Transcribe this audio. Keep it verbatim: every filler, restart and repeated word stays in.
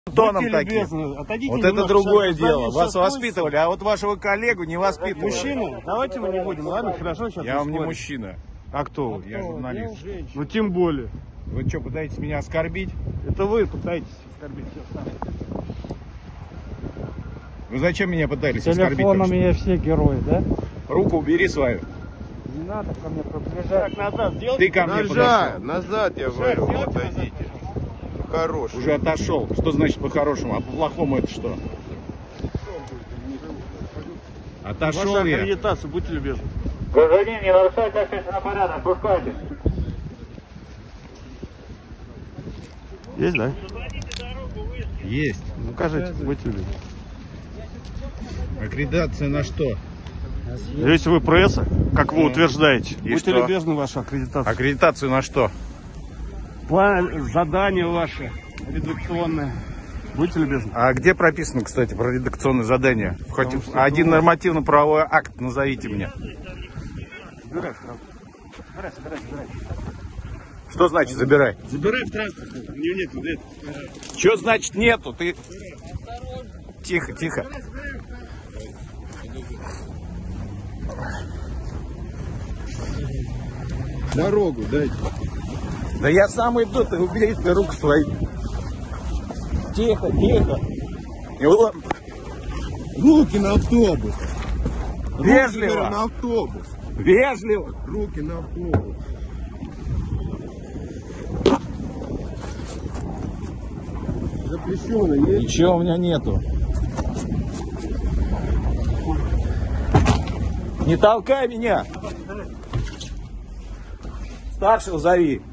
Тоном таким. Вот это другое дело. Вас воспитывали, а вот вашего коллегу не воспитывали. Мужчина? Давайте мы не будем. Ладно, хорошо, сейчас. Я вам не мужчина. А кто вы? Я журналист. Ну тем более. Вы что, пытаетесь меня оскорбить? Это вы пытаетесь оскорбить. Вы зачем меня пытались оскорбить? Телефонами я все герои, да? Руку убери свою. Не надо ко мне приближаться. Так, назад сделайте. Ты ко мне Назад, подошел. назад, я говорю, отойдите. Хороший. Уже отошел. Что значит по-хорошему? А по-плохому это что? Отошел Ваша я. аккредитация, будьте любезны. Гражданин, не нарушайте общественный порядок, пускайте. Есть, да? Есть. Ну, кажите, будьте любезны. Аккредитация на что? Если вы пресса, как вы Ну, утверждаете, и будьте что? любезны, ваша аккредитация. Аккредитацию на что? План, задание ваше редакционное. Будьте любезны. А где прописано, кстати, про редакционное задание? Хоть один нормативно-правовой акт назовите мне. Забирай, забирай, забирай, забирай. Что значит забирай? Забирай в транспорт. У нее нет, нет. Что значит нету? Ты... Тихо, тихо. Дорогу дайте. Да я сам иду, ты убери ты руку свои. Тихо, тихо. И вот, Руки на автобус. вежливо, Руки на автобус. вежливо. Руки на автобус. Запрещено есть? Ничего у меня нету. Не толкай меня. Старшего зови.